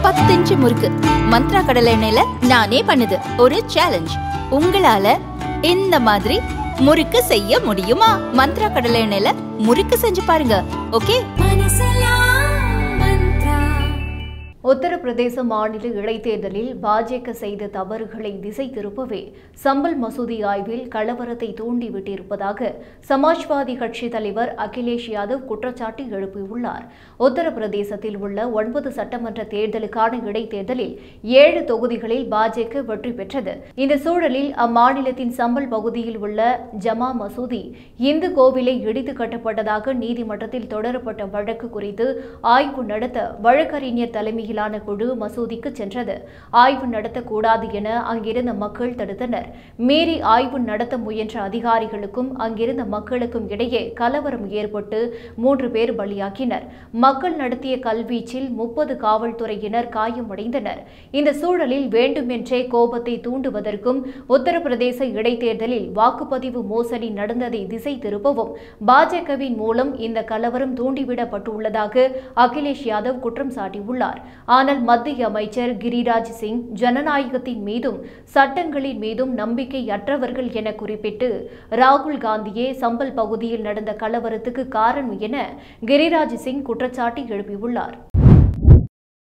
10 inch முறுக்கு மந்த்ரா கடலை எண்ணெயில நானே பண்ணுது ஒரு சேலஞ்ச். உங்களால இந்த மாதிரி முறுக்கு செய்ய முடியுமா? மந்த்ரா கடலை எண்ணெயில முறுக்கு செஞ்சு பாருங்க. ஓகே. உத்தரப்பிரதேச மாநில இடைத்தேர்தலில் பாஜக செய்த தவறுகளை திசை திருப்பவே சம்பல் மசூதி ஆய்வில் கலவரத்தை தூண்டிவிட்டிருப்பதாக சமாஜ்வாதி கட்சி தலைவர் அகிலேஷ் யாதவ் குற்றச்சாட்டு எழுப்பியுள்ளார். உத்தரப்பிரதேசத்தில் உள்ள 9 சட்டமன்ற தேர்தலுக்கான இடைத்தேர்தலில் 7 தொகுதிகளில் பாஜக வெற்றி பெற்றது. இந்த சூழலில் அம்மாநிலத்தின் சம்பல் பகுதியில் உள்ள ஜமா மசூதி இந்து கோவிலை இடித்து கட்டப்பட்டதாக நீதிமன்றத்தில் தொடரப்பட்ட வழக்கு குறித்து ஆய்வு நடத்த வழக்கறிஞர் தலைமையில் குழு மசூதிக்கு சென்றது. ஆய்வு நடத்தக்கூடாது என அங்கிருந்த மக்கள் தடுத்தனர். மீறி ஆய்வு நடத்த முயன்ற அதிகாரிகளுக்கும் அங்கிருந்த மக்களுக்கும் இடையே கலவரம் ஏற்பட்டு 3 பேர் பலியாக்கினர். மக்கள் நடத்திய கல்வீச்சில் 30 காவல்துறையினர் காயமடைந்தனர். இந்த சூழலில் வேண்டுமென்றே கோபத்தை தூண்டுவதற்கும் உத்தரப்பிரதேச இடைத்தேர்தலில் வாக்குப்பதிவு மோசடி நடந்ததை திசை திருப்பவும் பாஜகவின் மூலம் இந்த கலவரம் தூண்டிவிடப்பட்டுள்ளதாக அகிலேஷ் யாதவ் குற்றம் சாட்டியுள்ளார். ஆனால் மத்திய அமைச்சர் கிரிராஜ் சிங் ஜனநாயகத்தின் மீதும் சட்டங்களின் மீதும் நம்பிக்கையற்றவர்கள் என குறிப்பிட்டு ராகுல் காந்தியே சம்பல் பகுதியில் நடந்த கலவரத்துக்கு காரணம் என கிரிராஜ் சிங் குற்றச்சாட்டு எழுப்பியுள்ளார்.